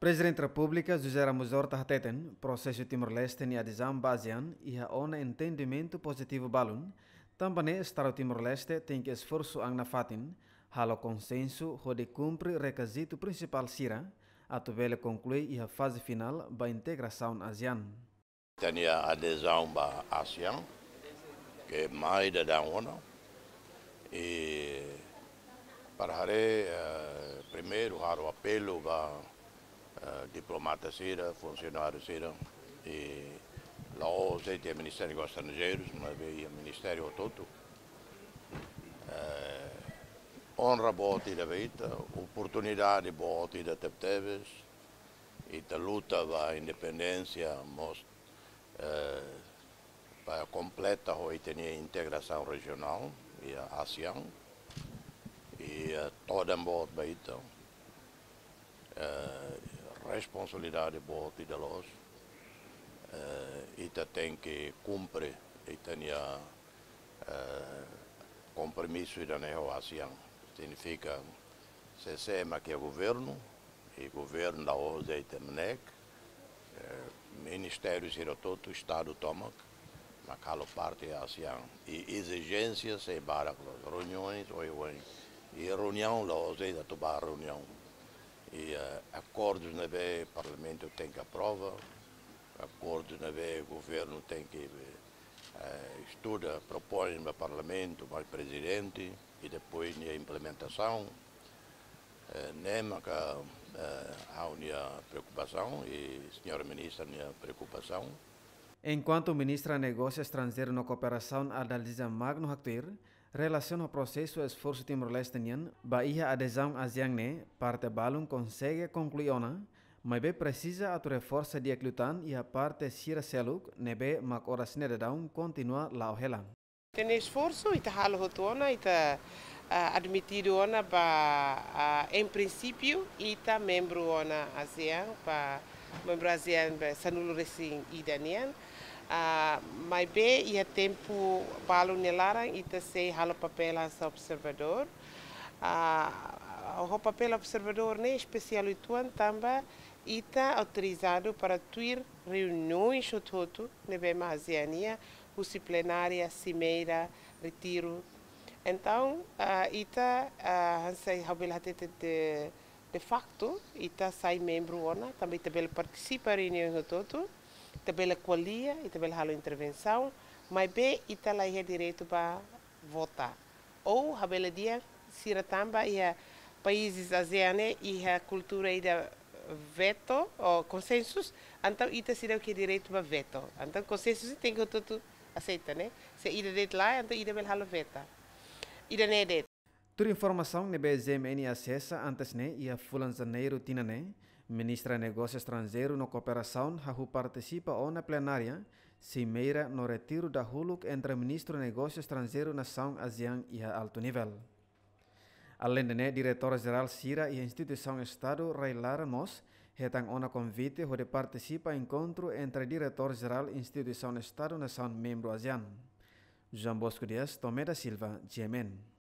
Presidente da República, José Ramos Horta hateten, processo Timor-Leste ni adesão basean e a ona entendimento positivo balun, também Estado Timor-Leste tem que esforço ang nafatin, halo consenso de cumprir requisito principal sira, a tuvele conclui e a fase final da integração ASEAN. Tem a adesão ba ASEAN, que é mais da ONU, e para primeiro o apelo ba diplomatas sira, funcionários sira, e lá tem o Ministério dos Estrangeiros, mas o Ministério todo. Honra boa da vida, oportunidade boa da teve e a luta para a independência para completa a integração regional e a ASEAN e toda boa vida. Responsabilidade boa de nós e tem que cumprir e tem compromisso da ASEAN. Significa sistema que é governo e governo da OZE tem ministérios e todo Estado toma naquela parte da ASEAN e exigências e para reuniões e reunião da OZE da tomar reunião. E acordos na o Parlamento tem que aprovar, acordos na o governo tem que estuda, propõe no Parlamento, para o Presidente e depois a implementação. Há uma preocupação e a senhora ministra a preocupação. Enquanto o ministro de Negócios Estrangeiros na Cooperação Adalisa Magno Haktuir, relaciona o processo esforço Timor-Leste Bahia adesão ASEAN parte balun consegue concluir mas be precisa a reforça de Eclutan e a parte Sira Seluk nebe mak horas nedadão continua lá o hela. Tem esforço e tá halo hotona e tá admitido ona ba em princípio e tá membro ona ASEAN pa membro ASEAN sanulu recém idanian. Mas bem, e a tempo balo nelarang ita sei halo papel as observador. O papel observador ne especial ituan também ita autorizado para tuir reuniões todo nebe ASEANia, usi plenária, cimeira, retiro. Então, ita sei habilatete de facto ita sai membro ona, também também participa reuniões todo. Também a qualia e também a intervenção, mas bem, ita lá é direito para votar. Ou a bela dia, sira também e a países ASEAN e a cultura e da veto ou consensus, então ita sira que direito para veto. Então consensus tem que tudo aceita, né? Se ida det lá, então ida bela veta. Ida ne det. Toda informação nebe ZMN acessa antes e a fulan janeiro tinane. Ministra de Negócios Estrangeiros na Cooperação participa na plenária cimeira no retiro da Huluk entre Ministro de Negócios Estrangeiros Nação ASEAN e a alto nível. Além de Diretor-Geral Sira e a Instituição Estado Railara Nos, hetang ona convite de participa encontro entre Diretor-Geral e Instituição Estado Nação Membro ASEAN. João Bosco Dias, Tomé da Silva, GMN.